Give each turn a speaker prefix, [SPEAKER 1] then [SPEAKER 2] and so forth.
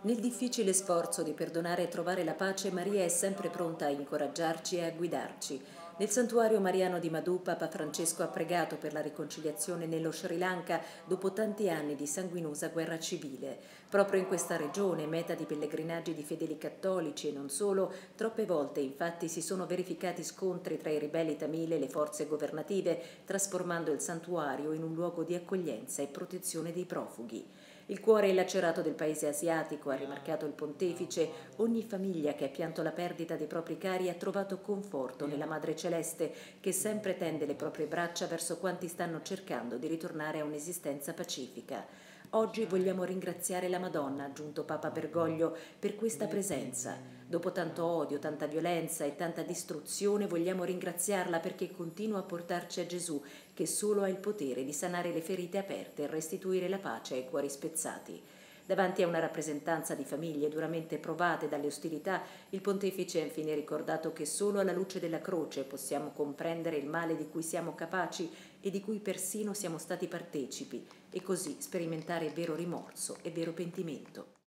[SPEAKER 1] Nel difficile sforzo di perdonare e trovare la pace, Maria è sempre pronta a incoraggiarci e a guidarci. Nel santuario mariano di Madhu, Papa Francesco ha pregato per la riconciliazione nello Sri Lanka dopo tanti anni di sanguinosa guerra civile. Proprio in questa regione, meta di pellegrinaggi di fedeli cattolici e non solo, troppe volte infatti si sono verificati scontri tra i ribelli tamil e le forze governative, trasformando il santuario in un luogo di accoglienza e protezione dei profughi. Il cuore lacerato del paese asiatico, ha rimarcato il pontefice, ogni famiglia che ha pianto la perdita dei propri cari ha trovato conforto nella Madre Celeste, che sempre tende le proprie braccia verso quanti stanno cercando di ritornare a un'esistenza pacifica. Oggi vogliamo ringraziare la Madonna, ha aggiunto Papa Bergoglio, per questa presenza. Dopo tanto odio, tanta violenza e tanta distruzione, vogliamo ringraziarla perché continua a portarci a Gesù, che solo ha il potere di sanare le ferite aperte e restituire la pace ai cuori spezzati. Davanti a una rappresentanza di famiglie duramente provate dalle ostilità, il pontefice ha infine ricordato che solo alla luce della croce possiamo comprendere il male di cui siamo capaci e di cui persino siamo stati partecipi, e così sperimentare vero rimorso e vero pentimento.